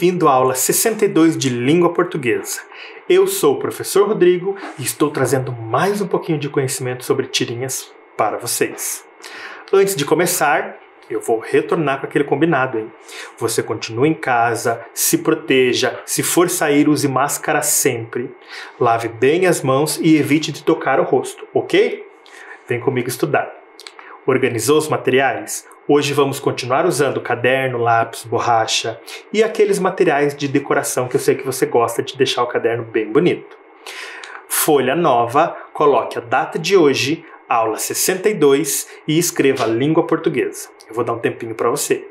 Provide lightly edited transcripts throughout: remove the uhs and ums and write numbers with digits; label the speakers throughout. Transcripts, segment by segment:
Speaker 1: Bem-vindo à aula 62 de Língua Portuguesa. Eu sou o professor Rodrigo e estou trazendo mais um pouquinho de conhecimento sobre tirinhas para vocês. Antes de começar, eu vou retornar com aquele combinado, hein? Você continua em casa, se proteja, se for sair use máscara sempre, lave bem as mãos e evite de tocar o rosto, ok? Vem comigo estudar. Organizou os materiais? Hoje vamos continuar usando caderno, lápis, borracha e aqueles materiais de decoração que eu sei que você gosta de deixar o caderno bem bonito. Folha nova, coloque a data de hoje, aula 62 e escreva língua portuguesa. Eu vou dar um tempinho para você.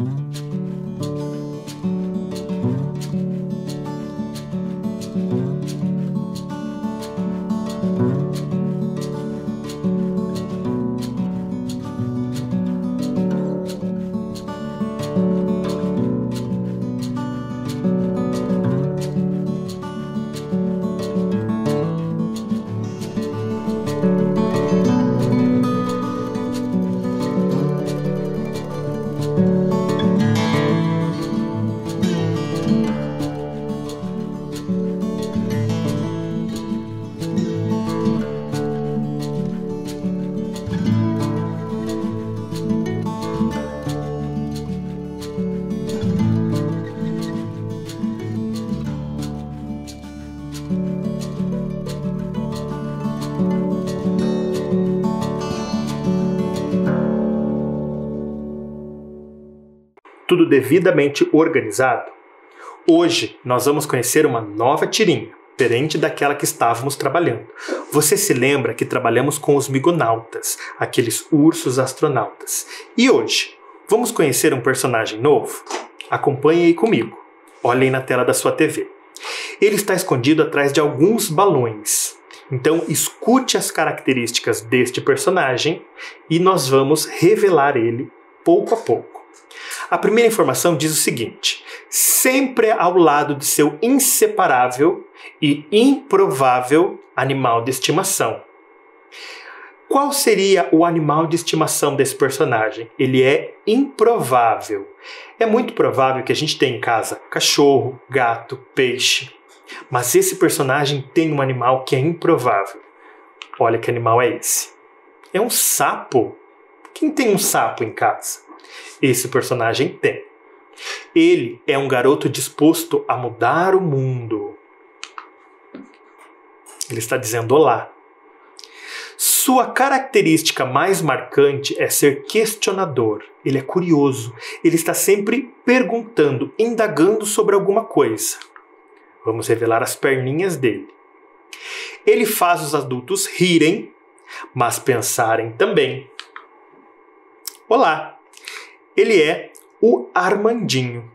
Speaker 1: Tudo devidamente organizado? Hoje nós vamos conhecer uma nova tirinha, diferente daquela que estávamos trabalhando. Você se lembra que trabalhamos com os migonautas, aqueles ursos astronautas. E hoje, vamos conhecer um personagem novo? Acompanhe aí comigo. Olhem na tela da sua TV. Ele está escondido atrás de alguns balões. Então escute as características deste personagem e nós vamos revelar ele pouco a pouco. A primeira informação diz o seguinte: sempre ao lado de seu inseparável e improvável animal de estimação. Qual seria o animal de estimação desse personagem? Ele é improvável. É muito provável que a gente tenha em casa cachorro, gato, peixe. Mas esse personagem tem um animal que é improvável. Olha que animal é esse. É um sapo. Quem tem um sapo em casa? Esse personagem tem. Ele é um garoto disposto a mudar o mundo. Ele está dizendo olá. Sua característica mais marcante é ser questionador. Ele é curioso. Ele está sempre perguntando, indagando sobre alguma coisa. Vamos revelar as perninhas dele. Ele faz os adultos rirem, mas pensarem também. Olá. Ele é o Armandinho.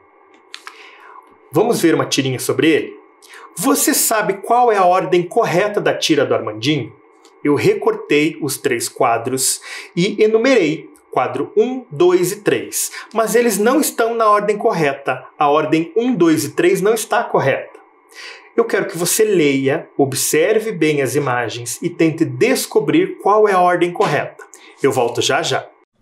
Speaker 1: Vamos ver uma tirinha sobre ele? Você sabe qual é a ordem correta da tira do Armandinho? Eu recortei os 3 quadros e enumerei quadro 1, 2 e 3. Mas eles não estão na ordem correta. A ordem 1, 2 e 3 não está correta. Eu quero que você leia, observe bem as imagens e tente descobrir qual é a ordem correta. Eu volto já já.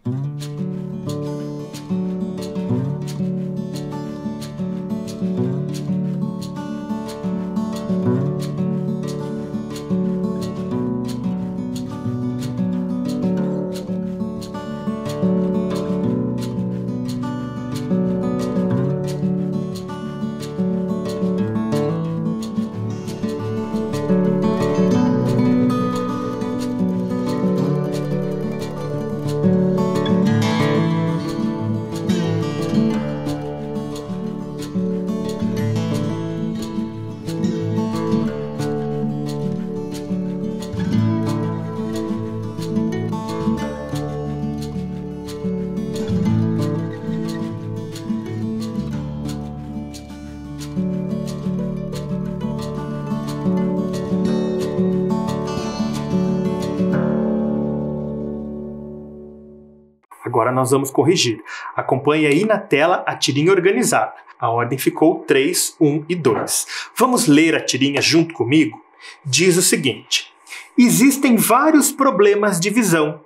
Speaker 1: Agora nós vamos corrigir. Acompanhe aí na tela a tirinha organizada. A ordem ficou 3, 1 e 2. Vamos ler a tirinha junto comigo? Diz o seguinte: existem vários problemas de visão.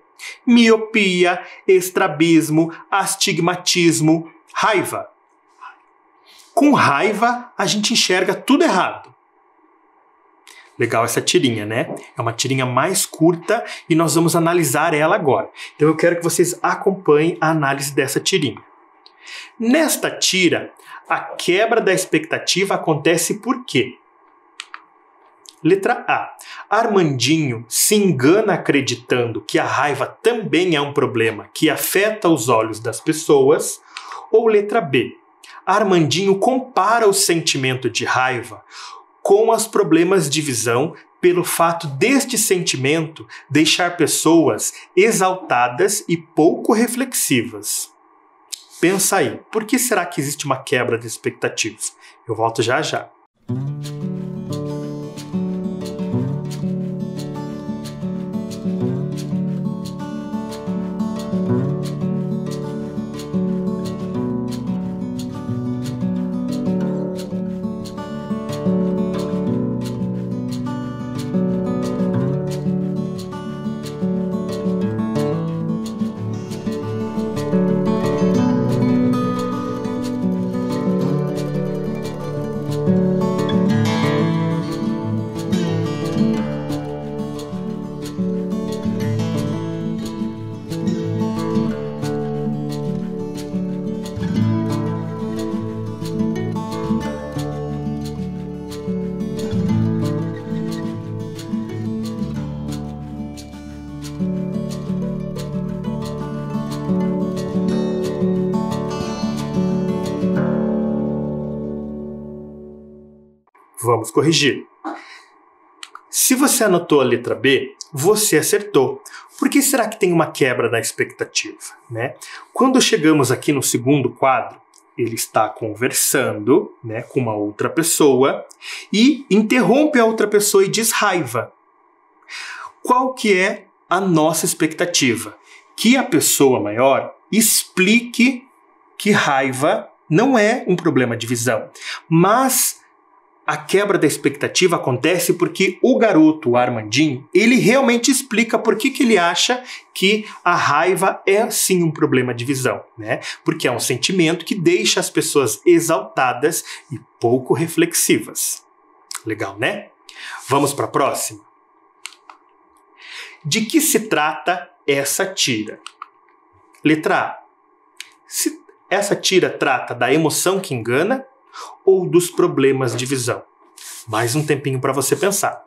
Speaker 1: Miopia, estrabismo, astigmatismo, raiva. Com raiva, a gente enxerga tudo errado. Legal essa tirinha, né? É uma tirinha mais curta e nós vamos analisar ela agora. Então eu quero que vocês acompanhem a análise dessa tirinha. Nesta tira, a quebra da expectativa acontece por quê? Letra A. Armandinho se engana acreditando que a raiva também é um problema que afeta os olhos das pessoas. Ou letra B. Armandinho compara o sentimento de raiva com os problemas de visão pelo fato deste sentimento deixar pessoas exaltadas e pouco reflexivas. Pensa aí, por que será que existe uma quebra de expectativas? Eu volto já já. Vamos corrigir. Se você anotou a letra B, você acertou. Por que será que tem uma quebra da expectativa, né? Quando chegamos aqui no segundo quadro, ele está conversando, né, com uma outra pessoa e interrompe a outra pessoa e diz raiva. Qual que é a nossa expectativa? Que a pessoa maior explique que raiva não é um problema de visão, mas a quebra da expectativa acontece porque o garoto, o Armandinho, ele realmente explica por que ele acha que a raiva é sim um problema de visão, né? Porque é um sentimento que deixa as pessoas exaltadas e pouco reflexivas. Legal, né? Vamos para a próxima? De que se trata essa tira? Letra A. Essa tira trata da emoção que engana ou dos problemas de visão? Mais um tempinho para você pensar.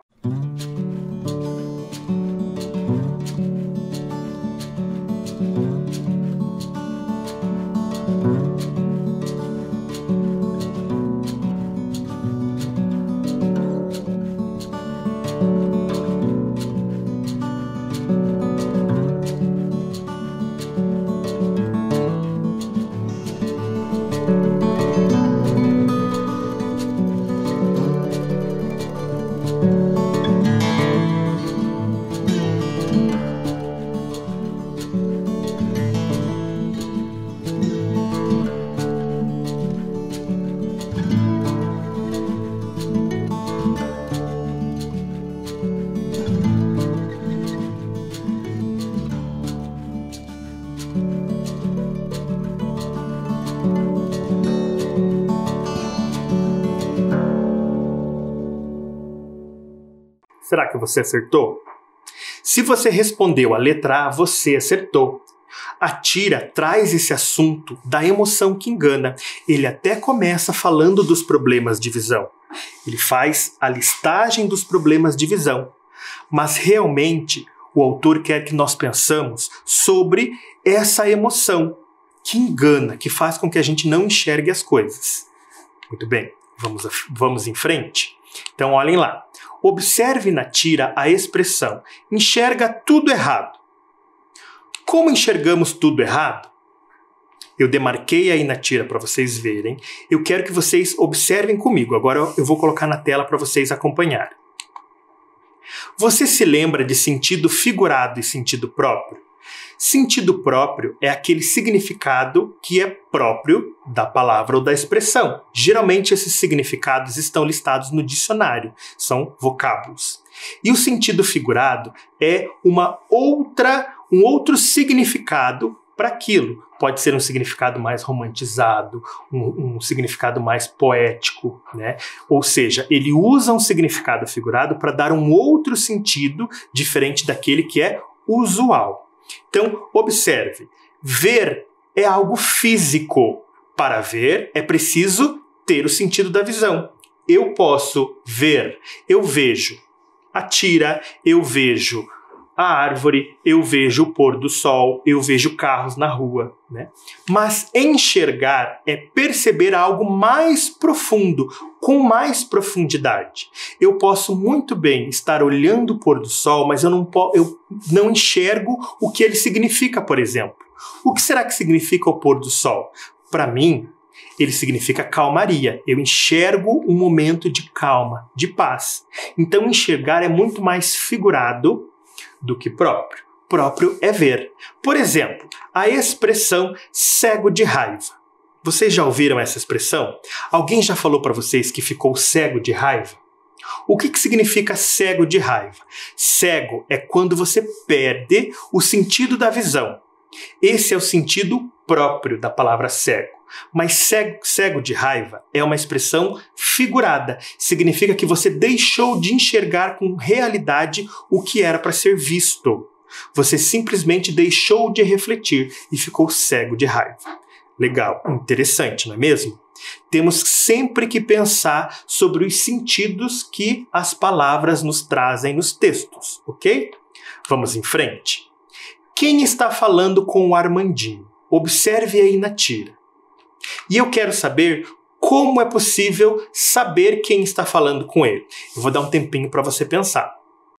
Speaker 1: Será que você acertou? Se você respondeu a letra A, você acertou. A tira traz esse assunto da emoção que engana. Ele até começa falando dos problemas de visão. Ele faz a listagem dos problemas de visão. Mas realmente o autor quer que nós pensamos sobre essa emoção que engana, que faz com que a gente não enxergue as coisas. Muito bem, vamos em frente? Então olhem lá. Observe na tira a expressão enxerga tudo errado. Como enxergamos tudo errado? Eu demarquei aí na tira para vocês verem. Eu quero que vocês observem comigo. Agora eu vou colocar na tela para vocês acompanharem. Você se lembra de sentido figurado e sentido próprio? Sentido próprio é aquele significado que é próprio da palavra ou da expressão. Geralmente esses significados estão listados no dicionário, são vocábulos. E o sentido figurado é um outro significado para aquilo. Pode ser um significado mais romantizado, um significado mais poético, né? Ou seja, ele usa um significado figurado para dar um outro sentido diferente daquele que é usual. Então, observe, ver é algo físico. Para ver, é preciso ter o sentido da visão. Eu posso ver, eu vejo a tira, eu vejo a árvore, eu vejo o pôr do sol, eu vejo carros na rua, né? Mas enxergar é perceber algo mais profundo, com mais profundidade. Eu posso muito bem estar olhando o pôr do sol, mas eu não enxergo o que ele significa, por exemplo. O que será que significa o pôr do sol? Para mim, ele significa calmaria. Eu enxergo um momento de calma, de paz. Então, enxergar é muito mais figurado do que próprio. Próprio é ver. Por exemplo, a expressão cego de raiva. Vocês já ouviram essa expressão? Alguém já falou para vocês que ficou cego de raiva? O que significa cego de raiva? Cego é quando você perde o sentido da visão. Esse é o sentido próprio da palavra cego. Mas cego de raiva é uma expressão figurada. Significa que você deixou de enxergar com realidade o que era para ser visto. Você simplesmente deixou de refletir e ficou cego de raiva. Legal, interessante, não é mesmo? Temos sempre que pensar sobre os sentidos que as palavras nos trazem nos textos, ok? Vamos em frente. Quem está falando com o Armandinho? Observe aí na tira. E eu quero saber como é possível saber quem está falando com ele. Eu vou dar um tempinho para você pensar.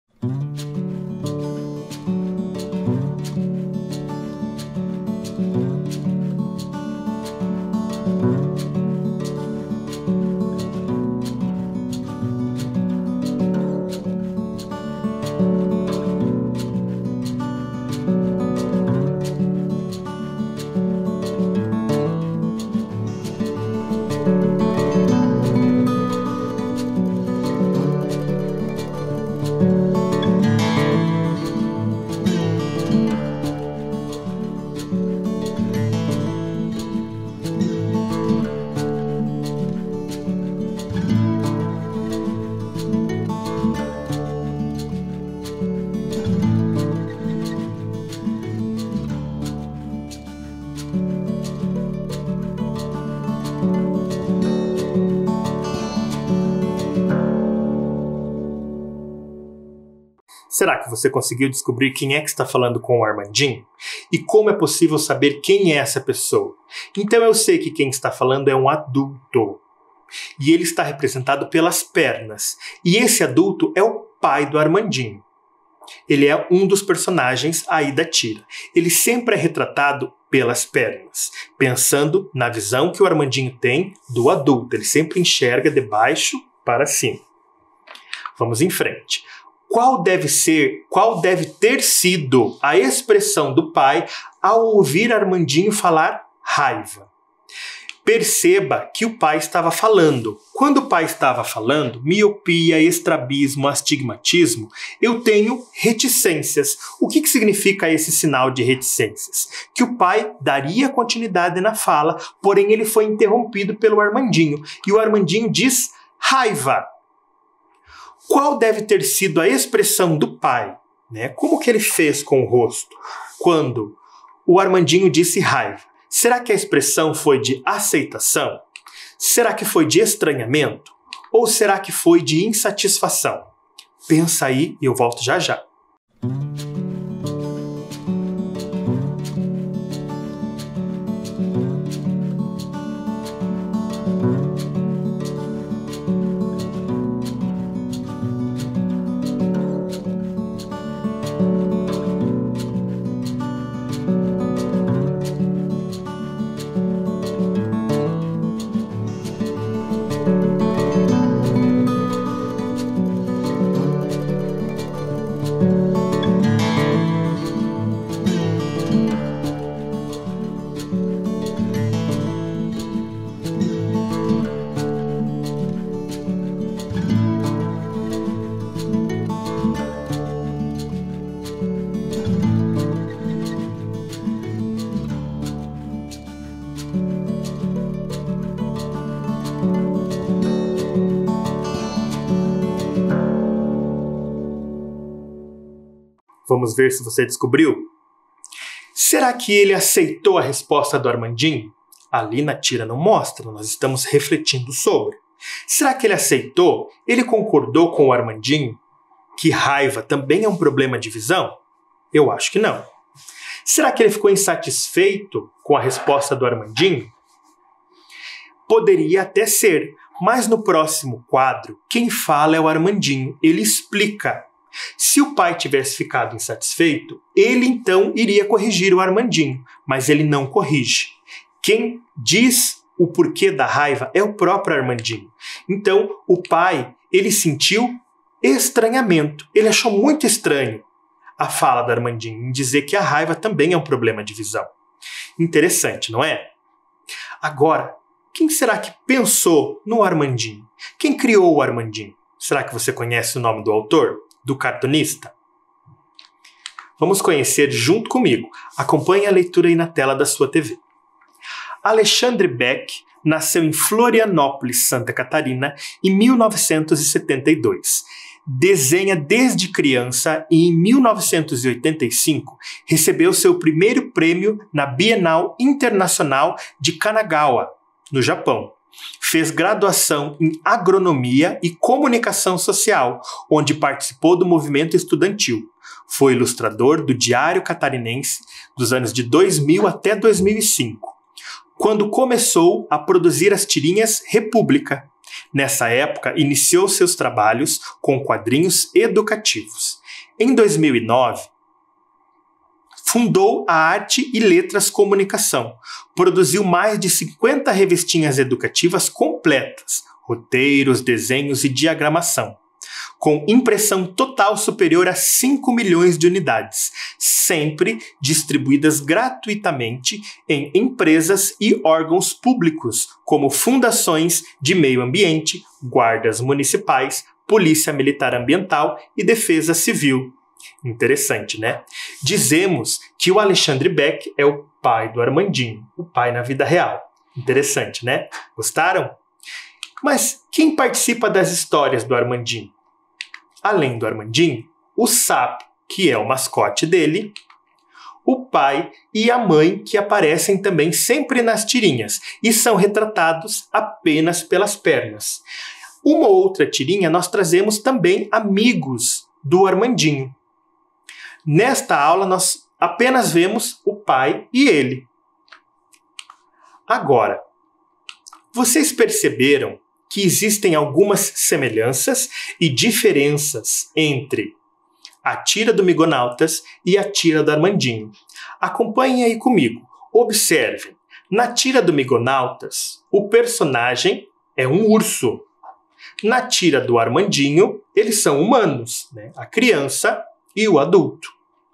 Speaker 1: Será que você conseguiu descobrir quem é que está falando com o Armandinho? E como é possível saber quem é essa pessoa? Então eu sei que quem está falando é um adulto. E ele está representado pelas pernas. E esse adulto é o pai do Armandinho. Ele é um dos personagens aí da tira. Ele sempre é retratado pelas pernas, pensando na visão que o Armandinho tem do adulto. Ele sempre enxerga de baixo para cima. Vamos em frente. Qual deve ter sido a expressão do pai ao ouvir Armandinho falar raiva? Perceba que o pai estava falando. Quando o pai estava falando, miopia, estrabismo, astigmatismo, eu tenho reticências. O que significa esse sinal de reticências? Que o pai daria continuidade na fala, porém ele foi interrompido pelo Armandinho. E o Armandinho diz raiva. Qual deve ter sido a expressão do pai, né? Como que ele fez com o rosto quando o Armandinho disse raiva? Será que a expressão foi de aceitação? Será que foi de estranhamento? Ou será que foi de insatisfação? Pensa aí e eu volto já já. Vamos ver se você descobriu. Será que ele aceitou a resposta do Armandinho? Ali na tira não mostra, nós estamos refletindo sobre. Será que ele aceitou? Ele concordou com o Armandinho que raiva também é um problema de visão? Eu acho que não. Será que ele ficou insatisfeito com a resposta do Armandinho? Poderia até ser, mas no próximo quadro, quem fala é o Armandinho. Ele explica. Se o pai tivesse ficado insatisfeito, ele então iria corrigir o Armandinho, mas ele não corrige. Quem diz o porquê da raiva é o próprio Armandinho. Então, o pai, ele sentiu estranhamento. Ele achou muito estranho a fala do Armandinho em dizer que a raiva também é um problema de visão. Interessante, não é? Agora, quem será que pensou no Armandinho? Quem criou o Armandinho? Será que você conhece o nome do autor? Do cartunista? Vamos conhecer junto comigo. Acompanhe a leitura aí na tela da sua TV. Alexandre Beck nasceu em Florianópolis, Santa Catarina, em 1972. Desenha desde criança e em 1985 recebeu seu primeiro prêmio na Bienal Internacional de Kanagawa, no Japão. Fez graduação em Agronomia e Comunicação Social, onde participou do movimento estudantil. Foi ilustrador do Diário Catarinense dos anos de 2000 até 2005, quando começou a produzir as tirinhas República. Nessa época, iniciou seus trabalhos com quadrinhos educativos. Em 2009, fundou a Arte e Letras Comunicação. Produziu mais de 50 revistinhas educativas completas, roteiros, desenhos e diagramação, com impressão total superior a 5 milhões de unidades, sempre distribuídas gratuitamente em empresas e órgãos públicos, como fundações de meio ambiente, guardas municipais, Polícia Militar Ambiental e Defesa Civil. Interessante, né? Dizemos que o Alexandre Beck é o pai do Armandinho, o pai na vida real. Interessante, né? Gostaram? Mas quem participa das histórias do Armandinho? Além do Armandinho, o sapo, que é o mascote dele, o pai e a mãe, que aparecem também sempre nas tirinhas e são retratados apenas pelas pernas. Uma outra tirinha nós trazemos também amigos do Armandinho. Nesta aula nós apenas vemos o pai e ele. Agora, vocês perceberam que existem algumas semelhanças e diferenças entre a tira do Migonautas e a tira do Armandinho. Acompanhem aí comigo. Observem. Na tira do Migonautas, o personagem é um urso. Na tira do Armandinho, eles são humanos, né? A criança e o adulto.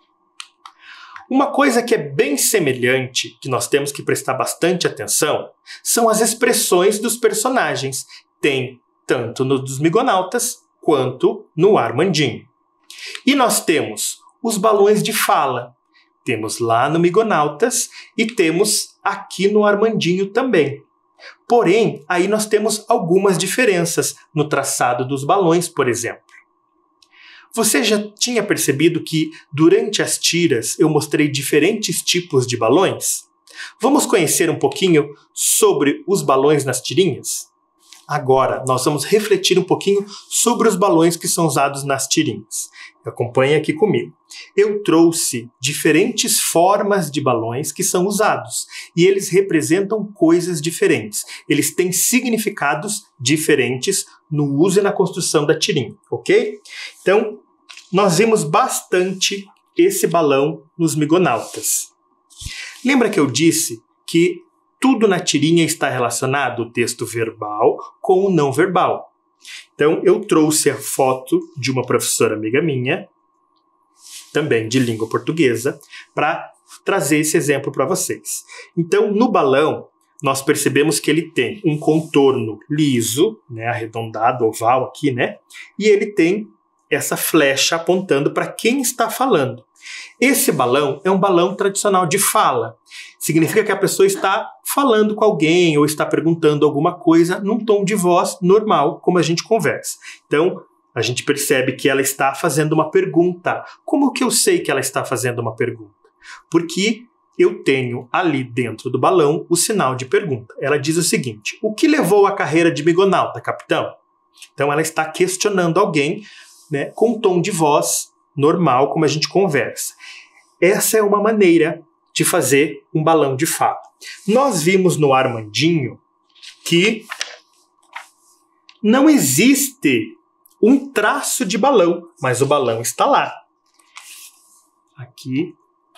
Speaker 1: Uma coisa que é bem semelhante, que nós temos que prestar bastante atenção, são as expressões dos personagens. Tem tanto no dos Migonautas quanto no Armandinho. E nós temos os balões de fala. Temos lá no Migonautas e temos aqui no Armandinho também. Porém, aí nós temos algumas diferenças no traçado dos balões, por exemplo. Você já tinha percebido que durante as tiras eu mostrei diferentes tipos de balões? Vamos conhecer um pouquinho sobre os balões nas tirinhas? Agora, nós vamos refletir um pouquinho sobre os balões que são usados nas tirinhas. Acompanhe aqui comigo. Eu trouxe diferentes formas de balões que são usados e eles representam coisas diferentes. Eles têm significados diferentes no uso e na construção da tirinha, ok? Então, nós vimos bastante esse balão nos Migonautas. Lembra que eu disse que tudo na tirinha está relacionado, o texto verbal com o não verbal. Então, eu trouxe a foto de uma professora amiga minha, também de língua portuguesa, para trazer esse exemplo para vocês. Então, no balão, nós percebemos que ele tem um contorno liso, né, arredondado, oval aqui, né? E ele tem essa flecha apontando para quem está falando. Esse balão é um balão tradicional de fala. Significa que a pessoa está falando com alguém ou está perguntando alguma coisa num tom de voz normal, como a gente conversa. Então, a gente percebe que ela está fazendo uma pergunta. Como que eu sei que ela está fazendo uma pergunta? Porque eu tenho ali dentro do balão o sinal de pergunta. Ela diz o seguinte: o que levou à carreira de migonauta, capitão? Então ela está questionando alguém, né, com um tom de voz normal, como a gente conversa. Essa é uma maneira de fazer um balão de fala. Nós vimos no Armandinho que não existe um traço de balão, mas o balão está lá. Aqui.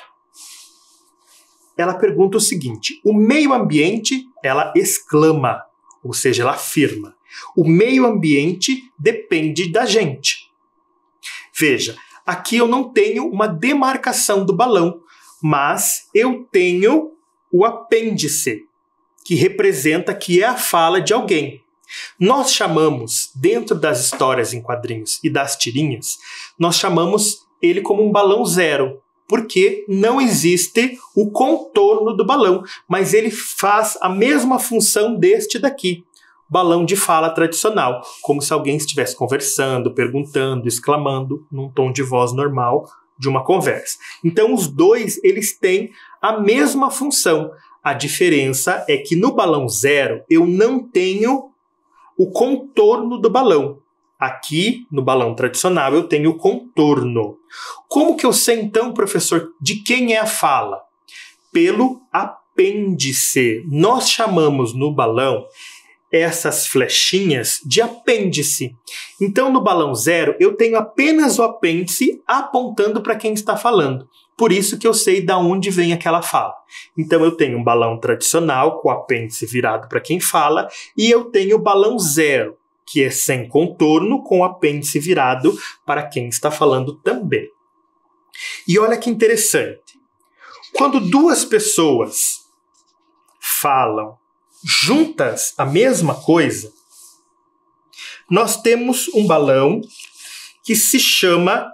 Speaker 1: Ela pergunta o seguinte: o meio ambiente, ela exclama, ou seja, ela afirma. O meio ambiente depende da gente. Veja, aqui eu não tenho uma demarcação do balão, mas eu tenho o apêndice, que representa que é a fala de alguém. Nós chamamos, dentro das histórias em quadrinhos e das tirinhas, nós chamamos ele como um balão zero, porque não existe o contorno do balão, mas ele faz a mesma função deste daqui, balão de fala tradicional, como se alguém estivesse conversando, perguntando, exclamando, num tom de voz normal de uma conversa. Então os dois, eles têm a mesma função. A diferença é que no balão zero eu não tenho o contorno do balão. Aqui, no balão tradicional, eu tenho o contorno. Como que eu sei, então, professor, de quem é a fala? Pelo apêndice. Nós chamamos no balão essas flechinhas de apêndice. Então, no balão zero, eu tenho apenas o apêndice apontando para quem está falando. Por isso que eu sei de onde vem aquela fala. Então, eu tenho um balão tradicional com o apêndice virado para quem fala e eu tenho o balão zero, que é sem contorno, com o apêndice virado para quem está falando também. E olha que interessante. Quando duas pessoas falam juntas a mesma coisa, nós temos um balão que se chama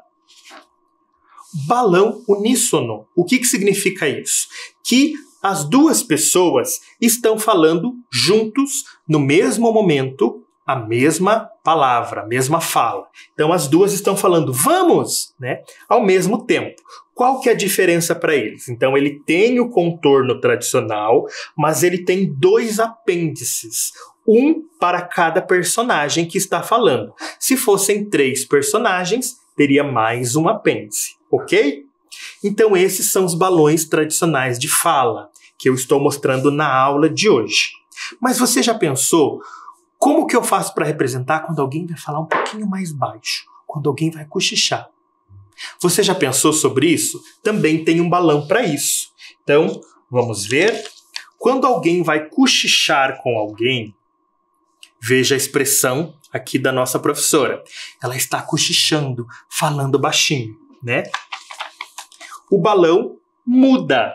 Speaker 1: balão uníssono. O que significa isso? Que as duas pessoas estão falando juntos no mesmo momento a mesma palavra, a mesma fala. Então as duas estão falando vamos, né, ao mesmo tempo. Qual que é a diferença para eles? Então ele tem o contorno tradicional, mas ele tem dois apêndices, um para cada personagem que está falando. Se fossem 3 personagens, teria mais um apêndice, ok? Então esses são os balões tradicionais de fala que eu estou mostrando na aula de hoje. Mas você já pensou como que eu faço para representar quando alguém vai falar um pouquinho mais baixo? Quando alguém vai cochichar? Você já pensou sobre isso? Também tem um balão para isso. Então, vamos ver. Quando alguém vai cochichar com alguém, veja a expressão aqui da nossa professora. Ela está cochichando, falando baixinho, né? O balão muda.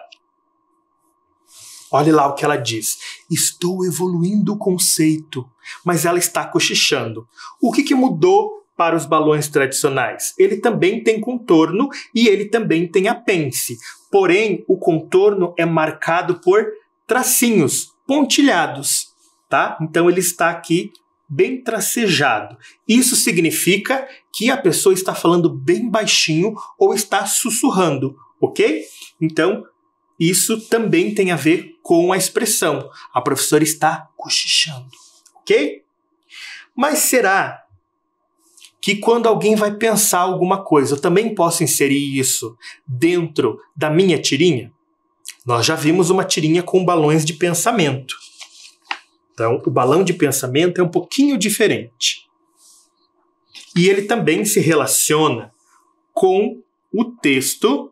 Speaker 1: Olhe lá o que ela diz. Estou evoluindo o conceito. Mas ela está cochichando. O que mudou para os balões tradicionais? Ele também tem contorno e ele também tem apêndice. Porém, o contorno é marcado por tracinhos pontilhados, tá? Então ele está aqui bem tracejado. Isso significa que a pessoa está falando bem baixinho ou está sussurrando, ok? Então, isso também tem a ver com a expressão. A professora está cochichando, ok? Mas será que quando alguém vai pensar alguma coisa, eu também posso inserir isso dentro da minha tirinha? Nós já vimos uma tirinha com balões de pensamento. Então, o balão de pensamento é um pouquinho diferente. E ele também se relaciona com o texto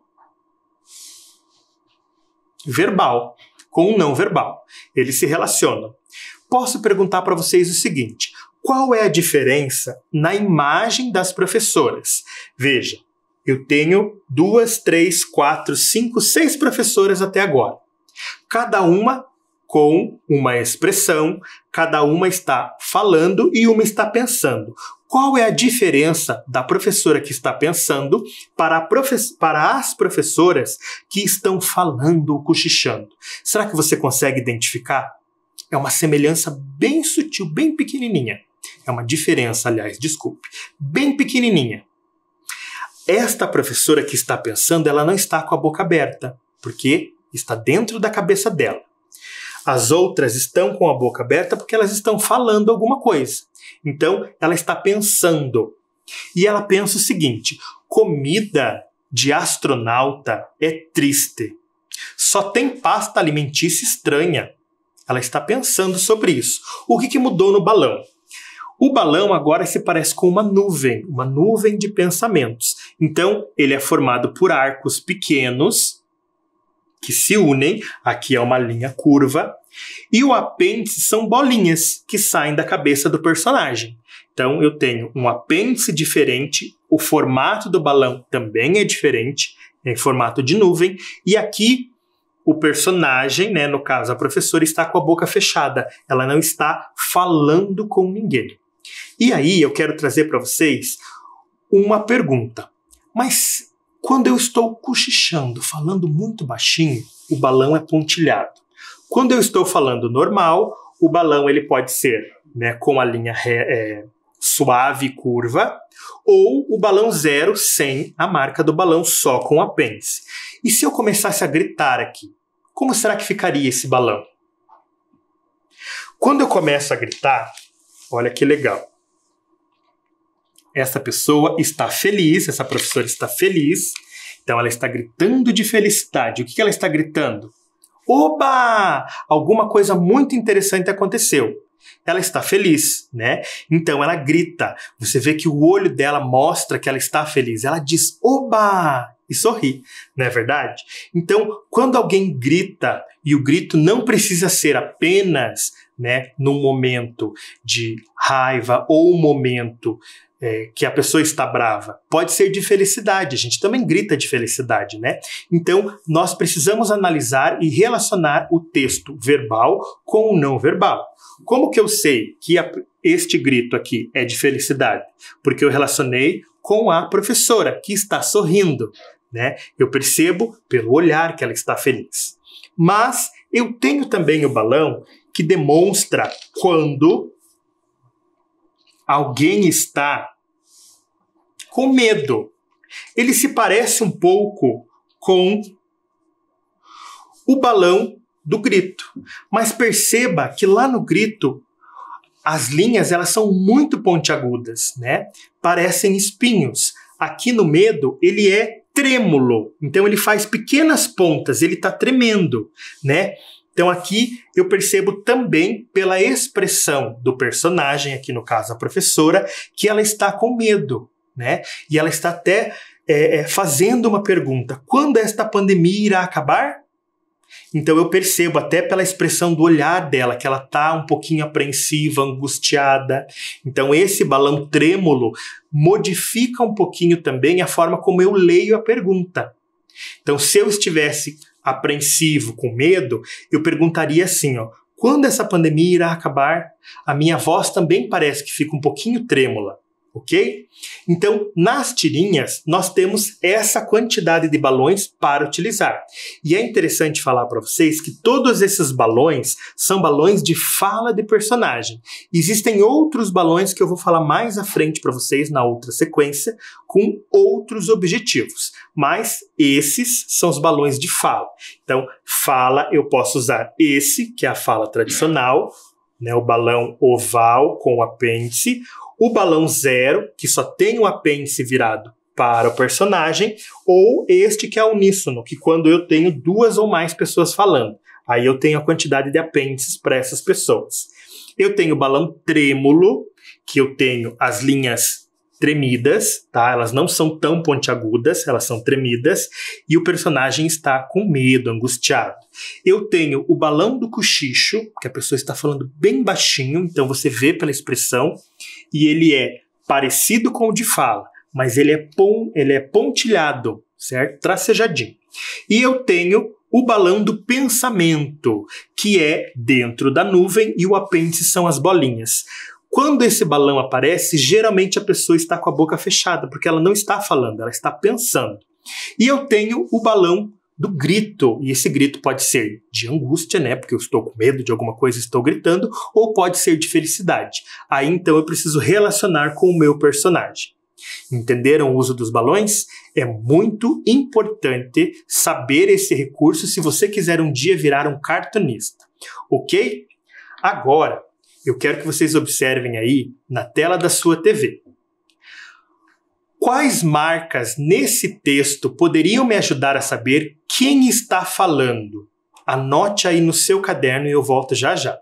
Speaker 1: verbal, com o não verbal. Eles se relacionam. Posso perguntar para vocês o seguinte: qual é a diferença na imagem das professoras? Veja, eu tenho 2, 3, 4, 5, 6 professoras até agora. Cada uma com uma expressão, cada uma está falando e uma está pensando. Qual é a diferença da professora que está pensando para as professoras que estão falando ou cochichando? Será que você consegue identificar? É uma semelhança bem sutil, bem pequenininha. É uma diferença, aliás, desculpe, bem pequenininha. Esta professora que está pensando, ela não está com a boca aberta, porque está dentro da cabeça dela. As outras estão com a boca aberta porque elas estão falando alguma coisa. Então, ela está pensando. E ela pensa o seguinte: comida de astronauta é triste. Só tem pasta alimentícia estranha. Ela está pensando sobre isso. O que mudou no balão? O balão agora se parece com uma nuvem de pensamentos. Então, ele é formado por arcos pequenos que se unem, aqui é uma linha curva, e o apêndice são bolinhas que saem da cabeça do personagem. Então, eu tenho um apêndice diferente, o formato do balão também é diferente, é em formato de nuvem, e aqui o personagem, né, no caso a professora, está com a boca fechada, ela não está falando com ninguém. E aí eu quero trazer para vocês uma pergunta. Mas quando eu estou cochichando, falando muito baixinho, o balão é pontilhado. Quando eu estou falando normal, o balão ele pode ser, né, com a linha suave e curva, ou o balão zero sem a marca do balão, só com o apêndice. E se eu começasse a gritar aqui, como será que ficaria esse balão? Quando eu começo a gritar, olha que legal. Essa pessoa está feliz, essa professora está feliz, então ela está gritando de felicidade. O que ela está gritando? Oba! Alguma coisa muito interessante aconteceu. Ela está feliz, né? Então ela grita. Você vê que o olho dela mostra que ela está feliz. Ela diz, oba! E sorri, não é verdade? Então, quando alguém grita, e o grito não precisa ser apenas, né, num momento de raiva ou um momento que a pessoa está brava, pode ser de felicidade, a gente também grita de felicidade, né? Então, nós precisamos analisar e relacionar o texto verbal com o não verbal. Como que eu sei que este grito aqui é de felicidade? Porque eu relacionei com a professora, que está sorrindo, né? Eu percebo pelo olhar que ela está feliz. Mas eu tenho também o balão que demonstra quando alguém está com medo. Ele se parece um pouco com o balão do grito. Mas perceba que lá no grito, as linhas elas são muito pontiagudas, né? Parecem espinhos. Aqui no medo, ele é trêmulo. Então ele faz pequenas pontas, ele está tremendo, né? Então aqui eu percebo também pela expressão do personagem, aqui no caso a professora, que ela está com medo, né? E ela está até fazendo uma pergunta: quando esta pandemia irá acabar? Então eu percebo até pela expressão do olhar dela que ela está um pouquinho apreensiva, angustiada. Então esse balão trêmulo modifica um pouquinho também a forma como eu leio a pergunta. Então se eu estivesse apreensivo, com medo, eu perguntaria assim, ó: quando essa pandemia irá acabar? A minha voz também parece que fica um pouquinho trêmula, ok? Então, nas tirinhas, nós temos essa quantidade de balões para utilizar. E é interessante falar para vocês que todos esses balões são balões de fala de personagem. Existem outros balões que eu vou falar mais à frente para vocês na outra sequência, com outros objetivos. Mas esses são os balões de fala. Então, fala, eu posso usar esse, que é a fala tradicional, né, o balão oval com o apêndice, o balão zero, que só tem o apêndice virado para o personagem, ou este que é uníssono, que quando eu tenho duas ou mais pessoas falando, aí eu tenho a quantidade de apêndices para essas pessoas. Eu tenho o balão trêmulo, que eu tenho as linhas tremidas, tá? Elas não são tão pontiagudas, elas são tremidas, e o personagem está com medo, angustiado. Eu tenho o balão do cochicho, que a pessoa está falando bem baixinho, então você vê pela expressão, e ele é parecido com o de fala, mas ele é pontilhado, certo? Tracejadinho. E eu tenho o balão do pensamento, que é dentro da nuvem, e o apêndice são as bolinhas. Quando esse balão aparece, geralmente a pessoa está com a boca fechada, porque ela não está falando, ela está pensando. E eu tenho o balão do grito, e esse grito pode ser de angústia, né, porque eu estou com medo de alguma coisa e estou gritando, ou pode ser de felicidade. Aí então eu preciso relacionar com o meu personagem. Entenderam o uso dos balões? É muito importante saber esse recurso se você quiser um dia virar um cartunista, ok? Agora, eu quero que vocês observem aí na tela da sua TV. Quais marcas nesse texto poderiam me ajudar a saber quem está falando? Anote aí no seu caderno e eu volto já já.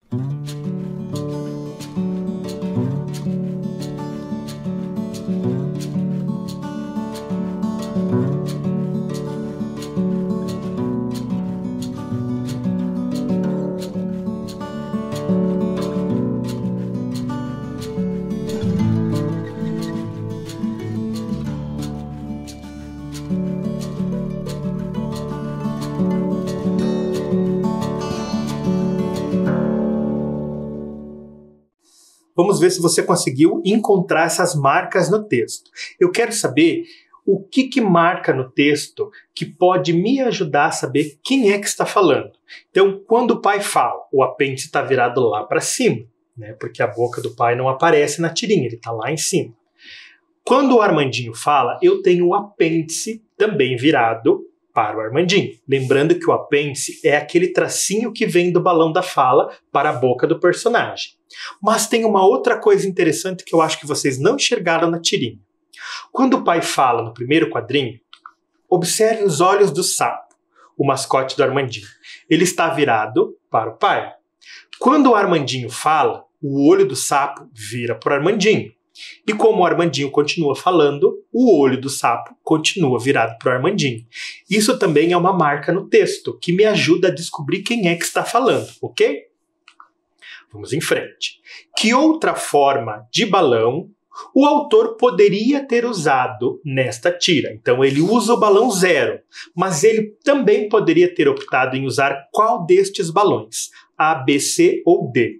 Speaker 1: Vamos ver se você conseguiu encontrar essas marcas no texto. Eu quero saber o que marca no texto que pode me ajudar a saber quem é que está falando. Então, quando o pai fala, o apêndice está virado lá para cima, né? Porque a boca do pai não aparece na tirinha, ele está lá em cima. Quando o Armandinho fala, eu tenho o apêndice também virado para o Armandinho. Lembrando que o apêndice é aquele tracinho que vem do balão da fala para a boca do personagem. Mas tem uma outra coisa interessante que eu acho que vocês não enxergaram na tirinha. Quando o pai fala no primeiro quadrinho, observe os olhos do sapo, o mascote do Armandinho. Ele está virado para o pai. Quando o Armandinho fala, o olho do sapo vira para o Armandinho. E como o Armandinho continua falando, o olho do sapo continua virado para o Armandinho. Isso também é uma marca no texto, que me ajuda a descobrir quem é que está falando, ok? Vamos em frente. Que outra forma de balão o autor poderia ter usado nesta tira? Então ele usa o balão 0, mas ele também poderia ter optado em usar qual destes balões? A, B, C ou D?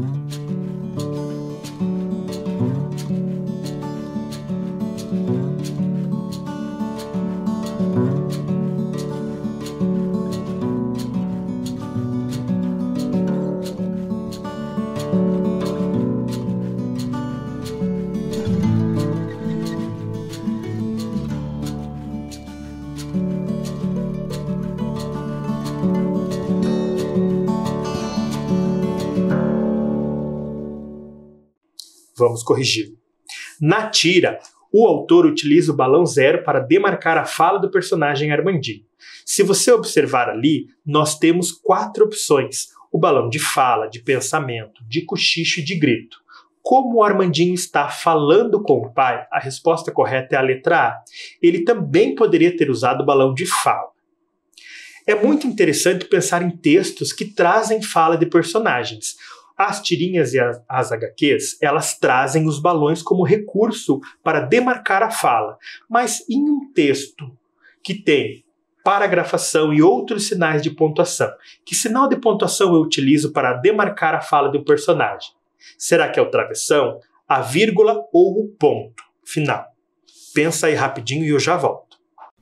Speaker 1: Vamos corrigir. Na tira, o autor utiliza o balão 0 para demarcar a fala do personagem Armandinho. Se você observar ali, nós temos 4 opções: o balão de fala, de pensamento, de cochicho e de grito. Como o Armandinho está falando com o pai, a resposta correta é a letra A. Ele também poderia ter usado o balão de fala. É muito interessante pensar em textos que trazem fala de personagens. As tirinhas e as HQs, elas trazem os balões como recurso para demarcar a fala. Mas em um texto que tem paragrafação e outros sinais de pontuação, que sinal de pontuação eu utilizo para demarcar a fala de um personagem? Será que é o travessão, a vírgula ou o ponto final? Pensa aí rapidinho e eu já volto.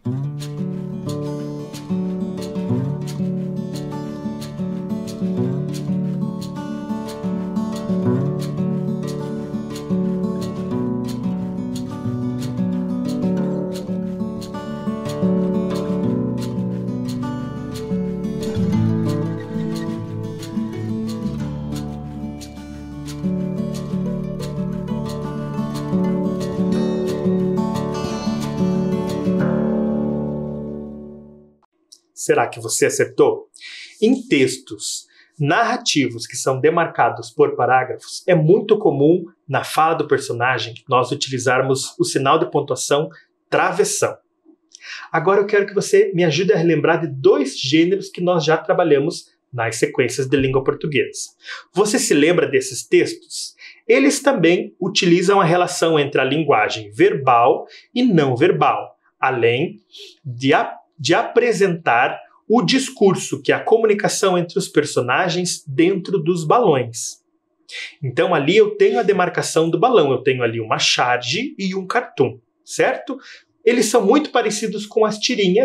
Speaker 1: Será que você acertou? Em textos narrativos que são demarcados por parágrafos, é muito comum na fala do personagem nós utilizarmos o sinal de pontuação travessão. Agora eu quero que você me ajude a relembrar de 2 gêneros que nós já trabalhamos nas sequências de língua portuguesa. Você se lembra desses textos? Eles também utilizam a relação entre a linguagem verbal e não verbal, além de apresentar o discurso, que é a comunicação entre os personagens dentro dos balões. Então ali eu tenho a demarcação do balão, eu tenho ali uma charge e um cartoon, certo? Eles são muito parecidos com as tirinhas,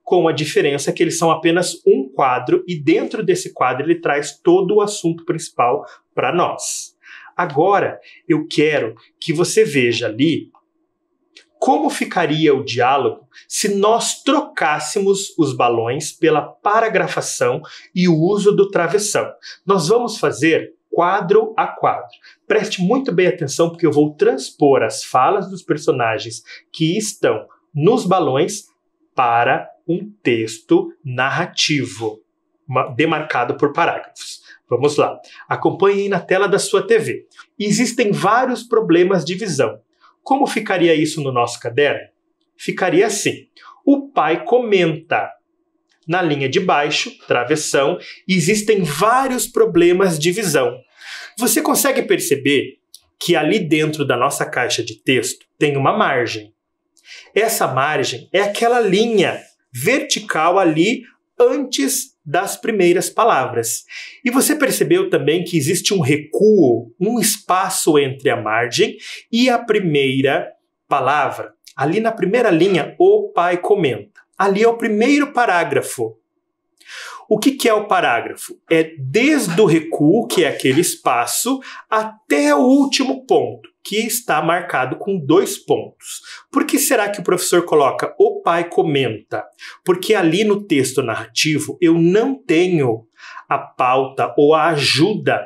Speaker 1: com a diferença que eles são apenas um quadro e dentro desse quadro ele traz todo o assunto principal para nós. Agora, eu quero que você veja ali como ficaria o diálogo se nós trocássemos os balões pela paragrafação e o uso do travessão. Nós vamos fazer quadro a quadro. Preste muito bem atenção porque eu vou transpor as falas dos personagens que estão nos balões para um texto narrativo, demarcado por parágrafos. Vamos lá. Acompanhe aí na tela da sua TV. Existem vários problemas de visão. Como ficaria isso no nosso caderno? Ficaria assim. O pai comenta. Na linha de baixo, travessão, existem vários problemas de visão. Você consegue perceber que ali dentro da nossa caixa de texto tem uma margem. Essa margem é aquela linha vertical ali antes das primeiras palavras. E você percebeu também que existe um recuo, um espaço entre a margem e a primeira palavra. Ali na primeira linha, o pai comenta. Ali é o primeiro parágrafo. O que é o parágrafo? É desde o recuo, que é aquele espaço, até o último ponto, que está marcado com 2 pontos. Por que será que o professor coloca o pai comenta? Porque ali no texto narrativo eu não tenho a pauta ou a ajuda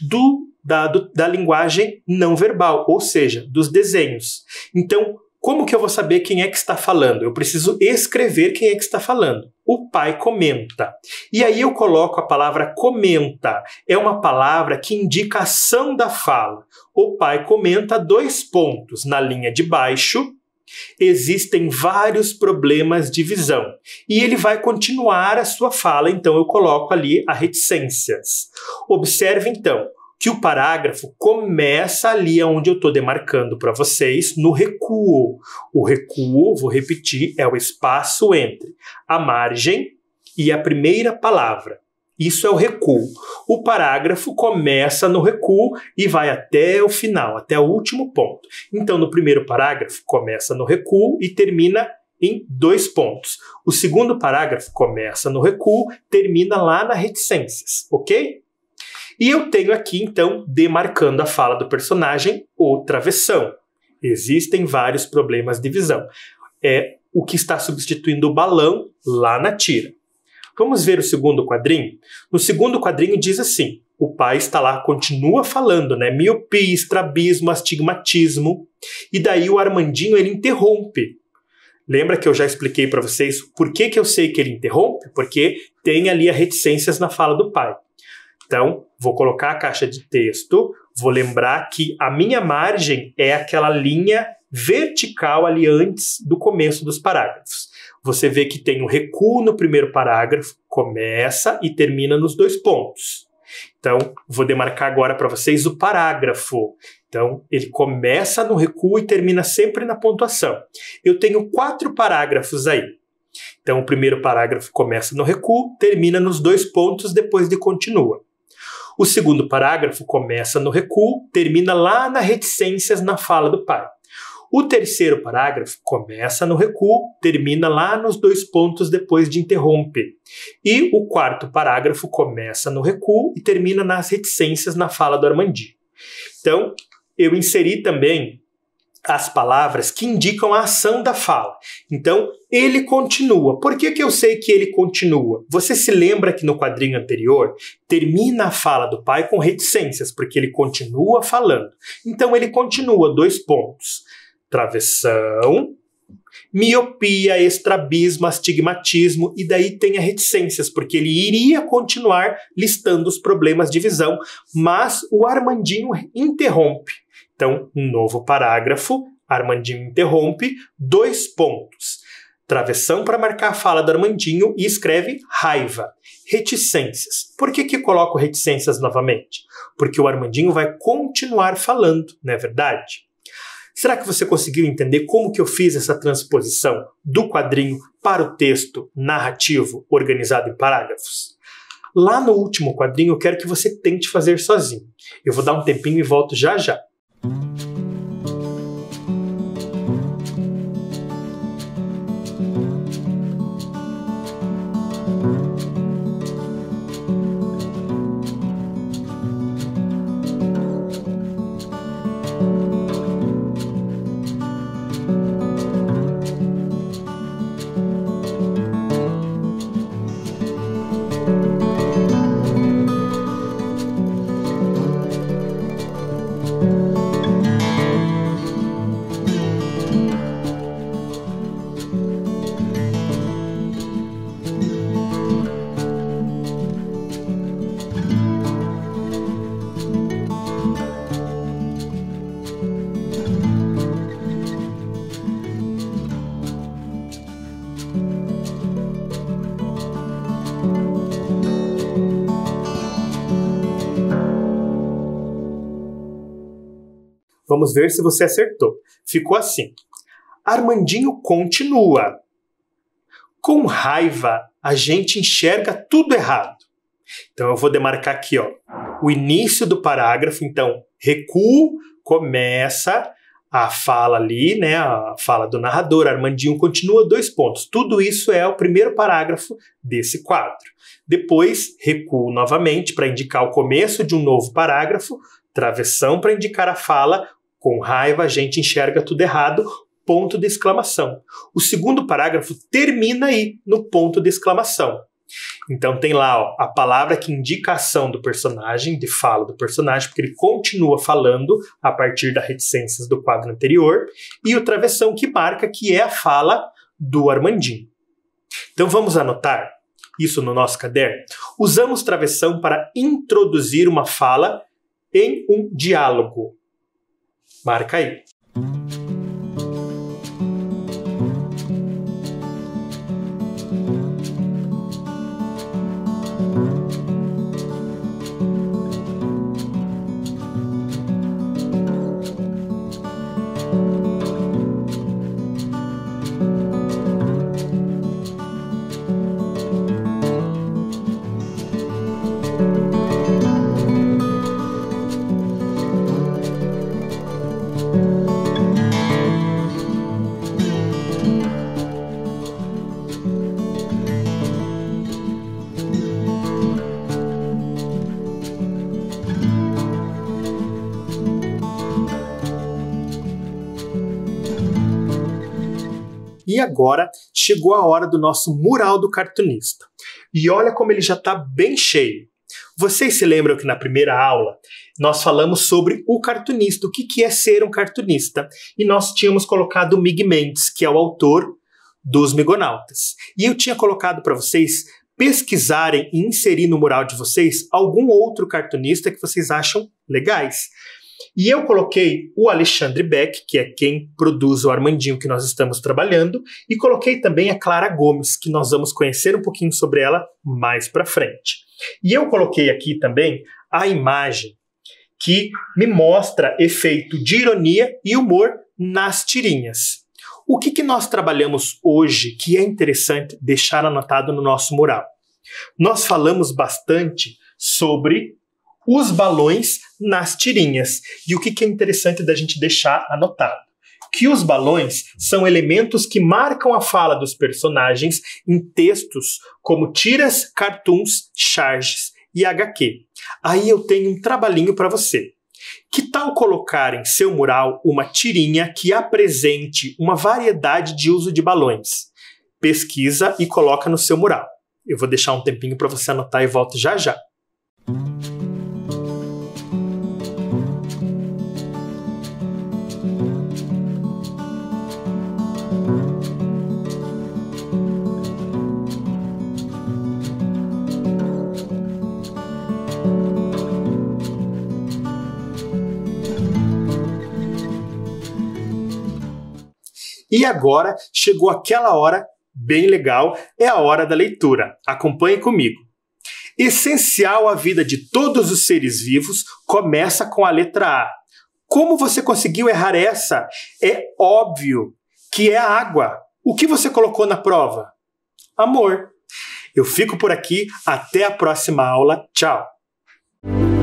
Speaker 1: da linguagem não verbal, ou seja, dos desenhos. Então, como que eu vou saber quem é que está falando? Eu preciso escrever quem é que está falando. O pai comenta. E aí eu coloco a palavra comenta. É uma palavra que indica a ação da fala. O pai comenta 2 pontos. Na linha de baixo, existem vários problemas de visão. E ele vai continuar a sua fala, então eu coloco ali as reticências. Observe então que o parágrafo começa ali onde eu estou demarcando para vocês, no recuo. O recuo, vou repetir, é o espaço entre a margem e a primeira palavra. Isso é o recuo. O parágrafo começa no recuo e vai até o final, até o último ponto. Então, no primeiro parágrafo, começa no recuo e termina em 2 pontos. O segundo parágrafo começa no recuo, termina lá nas reticências, ok? E eu tenho aqui, então, demarcando a fala do personagem, o travessão. Existem vários problemas de visão. É o que está substituindo o balão lá na tira. Vamos ver o segundo quadrinho? No segundo quadrinho diz assim, o pai está lá, continua falando, né? Miopia, estrabismo, astigmatismo. E daí o Armandinho, ele interrompe. Lembra que eu já expliquei para vocês por que eu sei que ele interrompe? Porque tem ali as reticências na fala do pai. Então, vou colocar a caixa de texto, vou lembrar que a minha margem é aquela linha vertical ali antes do começo dos parágrafos. Você vê que tem um recuo no primeiro parágrafo, começa e termina nos 2 pontos. Então, vou demarcar agora para vocês o parágrafo. Então, ele começa no recuo e termina sempre na pontuação. Eu tenho 4 parágrafos aí. Então, o primeiro parágrafo começa no recuo, termina nos 2 pontos, depois de continua. O segundo parágrafo começa no recuo, termina lá nas reticências na fala do pai. O terceiro parágrafo começa no recuo, termina lá nos 2 pontos depois de interrompe. E o quarto parágrafo começa no recuo e termina nas reticências na fala do Armandinho. Então, eu inseri também as palavras que indicam a ação da fala. Então, ele continua. Por que eu sei que ele continua? Você se lembra que no quadrinho anterior termina a fala do pai com reticências, porque ele continua falando. Então, ele continua, 2 pontos. Travessão, miopia, estrabismo, astigmatismo, e daí tem as reticências, porque ele iria continuar listando os problemas de visão, mas o Armandinho interrompe. Então, um novo parágrafo, Armandinho interrompe, 2 pontos. Travessão para marcar a fala do Armandinho e escreve raiva. Reticências. Por que eu coloco reticências novamente? Porque o Armandinho vai continuar falando, não é verdade? Será que você conseguiu entender como que eu fiz essa transposição do quadrinho para o texto narrativo organizado em parágrafos? Lá no último quadrinho eu quero que você tente fazer sozinho. Eu vou dar um tempinho e volto já já. Vamos ver se você acertou. Ficou assim. Armandinho continua. Com raiva, a gente enxerga tudo errado. Então eu vou demarcar aqui, ó, o início do parágrafo. Então, recuo, começa a fala ali, né, a fala do narrador. Armandinho continua, 2 pontos. Tudo isso é o primeiro parágrafo desse quadro. Depois, recuo novamente para indicar o começo de um novo parágrafo. Travessão para indicar a fala. Com raiva, a gente enxerga tudo errado, ponto de exclamação. O segundo parágrafo termina aí, no ponto de exclamação. Então tem lá, ó, a palavra que indica a ação do personagem, de fala do personagem, porque ele continua falando a partir das reticências do quadro anterior, e o travessão que marca que é a fala do Armandinho. Então vamos anotar isso no nosso caderno? Usamos travessão para introduzir uma fala em um diálogo. Marca aí. E agora chegou a hora do nosso mural do cartunista. E olha como ele já está bem cheio. Vocês se lembram que na primeira aula nós falamos sobre o cartunista, o que é ser um cartunista. E nós tínhamos colocado o Mig Mendes, que é o autor dos Migonautas. E eu tinha colocado para vocês pesquisarem e inserir no mural de vocês algum outro cartunista que vocês acham legais. E eu coloquei o Alexandre Beck, que é quem produz o Armandinho que nós estamos trabalhando, e coloquei também a Clara Gomes, que nós vamos conhecer um pouquinho sobre ela mais para frente. E eu coloquei aqui também a imagem que me mostra efeito de ironia e humor nas tirinhas. O que nós trabalhamos hoje que é interessante deixar anotado no nosso mural? Nós falamos bastante sobre os balões nas tirinhas. E o que é interessante da gente deixar anotado? Que os balões são elementos que marcam a fala dos personagens em textos como tiras, cartoons, charges e HQ. Aí eu tenho um trabalhinho para você. Que tal colocar em seu mural uma tirinha que apresente uma variedade de uso de balões? Pesquisa e coloca no seu mural. Eu vou deixar um tempinho para você anotar e volto já já. E agora chegou aquela hora bem legal, é a hora da leitura. Acompanhe comigo. Essencial à vida de todos os seres vivos começa com a letra A. Como você conseguiu errar essa? É óbvio que é a água. O que você colocou na prova? Amor. Eu fico por aqui, até a próxima aula. Tchau.